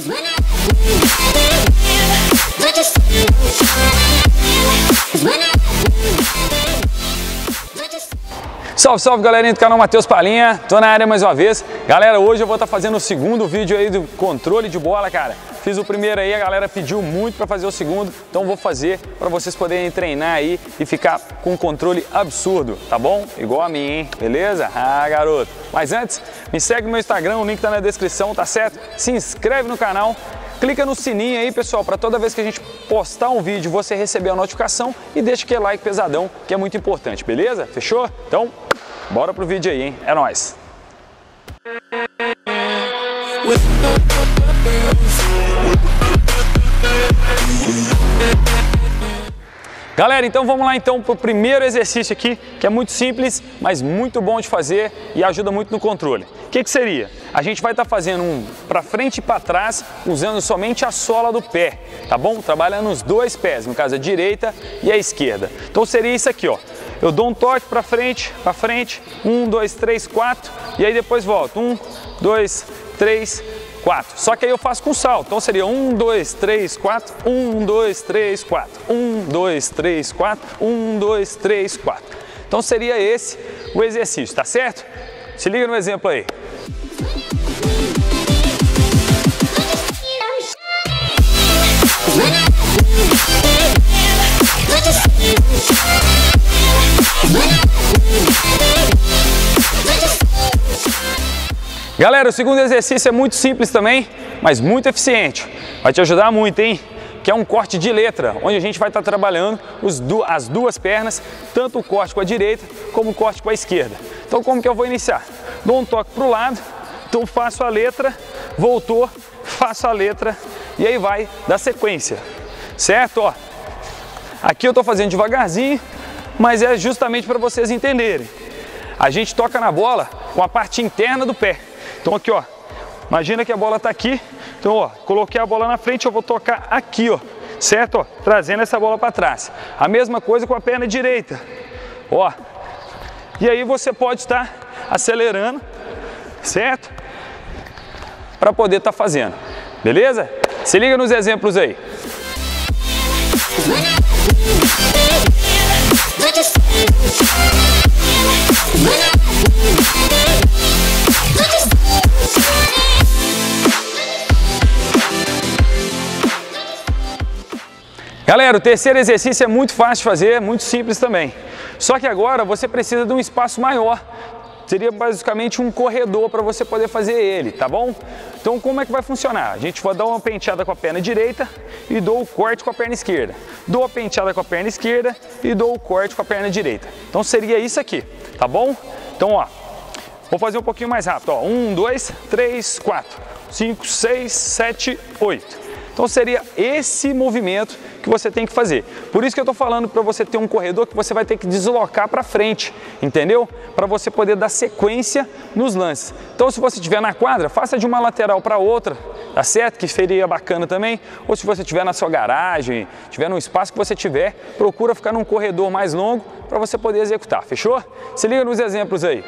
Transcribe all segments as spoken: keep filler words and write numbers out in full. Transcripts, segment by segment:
Salve, salve galerinha do canal Matheus Palinha, tô na área mais uma vez. Galera, hoje eu vou estar fazendo o segundo vídeo aí do controle de bola, cara. Fiz o primeiro aí, a galera pediu muito para fazer o segundo, então vou fazer para vocês poderem treinar aí e ficar com um controle absurdo, tá bom? Igual a mim, hein? Beleza? Ah, garoto. Mas antes, me segue no meu Instagram, o link tá na descrição, tá certo? Se inscreve no canal. Clica no sininho aí, pessoal, para toda vez que a gente postar um vídeo você receber a notificação e deixa aquele like pesadão, que é muito importante, beleza? Fechou? Então, bora pro vídeo aí, hein? É nóis! Galera, então vamos lá então para o primeiro exercício aqui, que é muito simples, mas muito bom de fazer e ajuda muito no controle. O que que seria? A gente vai estar tá fazendo um para frente e para trás, usando somente a sola do pé, tá bom? Trabalhando os dois pés, no caso a direita e a esquerda. Então seria isso aqui, ó. Eu dou um toque para frente, para frente, um, dois, três, quatro, e aí depois volto. Um, dois, três, quatro. Só que aí eu faço com salto. Então seria um, dois, três, quatro, um, dois, três, quatro, um, dois, três, quatro, um, dois, três, quatro. Então seria esse o exercício, tá certo? Se liga no exemplo aí. Galera, o segundo exercício é muito simples também, mas muito eficiente. Vai te ajudar muito, hein? Que é um corte de letra, onde a gente vai estar trabalhando os du as duas pernas, tanto o corte com a direita como o corte com a esquerda. Então como que eu vou iniciar? Dou um toque para o lado, então faço a letra, voltou, faço a letra e aí vai dar sequência, certo? Ó, aqui eu estou fazendo devagarzinho, mas é justamente para vocês entenderem. A gente toca na bola com a parte interna do pé. Então aqui, ó, imagina que a bola está aqui, então ó, coloquei a bola na frente, eu vou tocar aqui, ó, certo? Ó, trazendo essa bola para trás. A mesma coisa com a perna direita, ó. E aí você pode estar acelerando, certo? Para poder estar fazendo, beleza? Se liga nos exemplos aí. Galera, o terceiro exercício é muito fácil de fazer, muito simples também. Só que agora você precisa de um espaço maior. Seria basicamente um corredor para você poder fazer ele, tá bom? Então como é que vai funcionar? A gente vai dar uma penteada com a perna direita e dou o corte com a perna esquerda. Dou a penteada com a perna esquerda e dou o corte com a perna direita. Então seria isso aqui, tá bom? Então ó, vou fazer um pouquinho mais rápido, ó. Um, dois, três, quatro, cinco, seis, sete, oito. Então seria esse movimento que você tem que fazer. Por isso que eu estou falando para você ter um corredor que você vai ter que deslocar para frente, entendeu? Para você poder dar sequência nos lances. Então se você estiver na quadra, faça de uma lateral para outra, tá certo? Que seria bacana também. Ou se você estiver na sua garagem, estiver no espaço que você tiver, procura ficar num corredor mais longo para você poder executar, fechou? Se liga nos exemplos aí.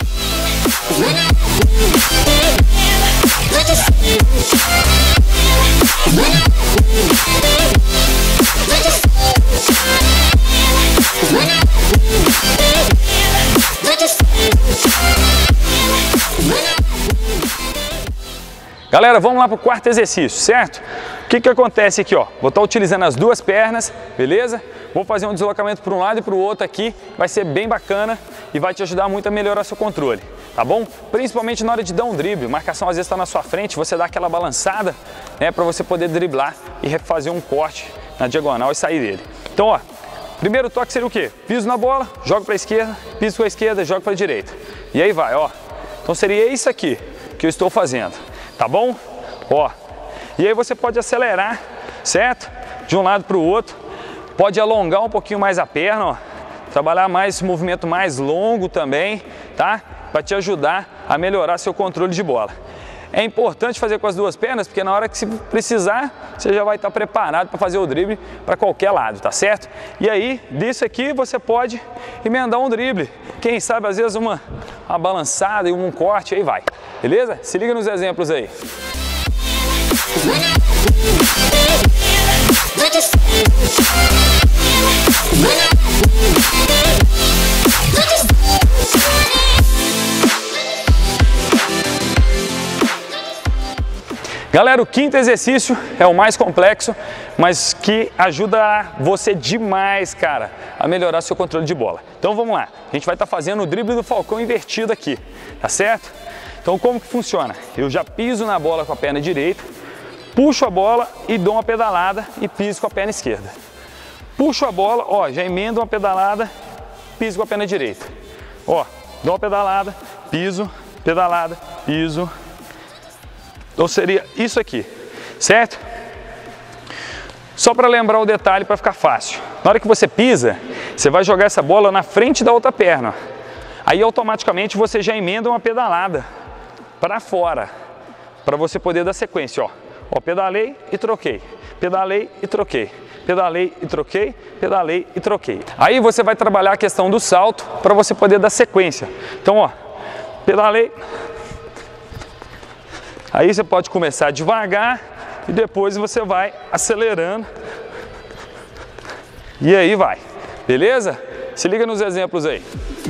Galera, vamos lá para o quarto exercício, certo? O que que acontece aqui, ó? Vou estar utilizando as duas pernas, beleza? Vou fazer um deslocamento para um lado e para o outro aqui, vai ser bem bacana e vai te ajudar muito a melhorar seu controle, tá bom? Principalmente na hora de dar um drible, marcação às vezes está na sua frente, você dá aquela balançada, né, para você poder driblar e refazer um corte na diagonal e sair dele. Então, ó, primeiro toque seria o quê? Piso na bola, jogo para a esquerda, piso para a esquerda, jogo para a direita. E aí vai, ó. Então seria isso aqui que eu estou fazendo, tá bom? Ó. E aí você pode acelerar, certo? De um lado para o outro. Pode alongar um pouquinho mais a perna, ó. Trabalhar mais esse movimento mais longo também, tá? Para te ajudar a melhorar seu controle de bola. É importante fazer com as duas pernas, porque na hora que se precisar, você já vai estar preparado para fazer o drible para qualquer lado, tá certo? E aí, disso aqui, você pode emendar um drible. Quem sabe, às vezes, uma, uma balançada e um corte, aí vai. Beleza? Se liga nos exemplos aí. Galera, o quinto exercício é o mais complexo, mas que ajuda você demais, cara, a melhorar seu controle de bola. Então vamos lá, a gente vai estar fazendo o drible do falcão invertido aqui, tá certo? Então como que funciona? Eu já piso na bola com a perna direita, puxo a bola e dou uma pedalada e piso com a perna esquerda. Puxo a bola, ó, já emendo uma pedalada, piso com a perna direita. Ó, dou uma pedalada, piso, pedalada, piso. Ou seria isso aqui, certo? Só para lembrar o detalhe para ficar fácil. Na hora que você pisa, você vai jogar essa bola na frente da outra perna. Aí automaticamente você já emenda uma pedalada para fora, para você poder dar sequência, ó. Ó, pedalei e troquei, pedalei e troquei, pedalei e troquei, pedalei e troquei. Aí você vai trabalhar a questão do salto para você poder dar sequência. Então, ó, pedalei. Aí você pode começar devagar e depois você vai acelerando. E aí vai, beleza? Se liga nos exemplos aí.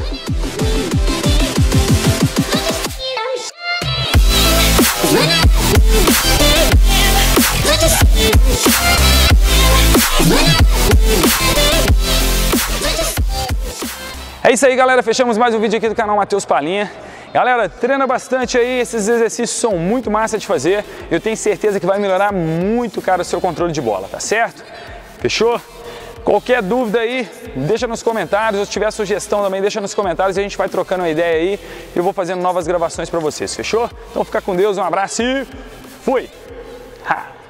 É isso aí, galera. Fechamos mais um vídeo aqui do canal Matheus Palhinha. Galera, treina bastante aí, esses exercícios são muito massa de fazer. Eu tenho certeza que vai melhorar muito, cara, o seu controle de bola, tá certo? Fechou? Qualquer dúvida aí, deixa nos comentários. Se tiver sugestão também, deixa nos comentários e a gente vai trocando uma ideia aí. E eu vou fazendo novas gravações pra vocês, fechou? Então fica com Deus, um abraço e fui! Ha!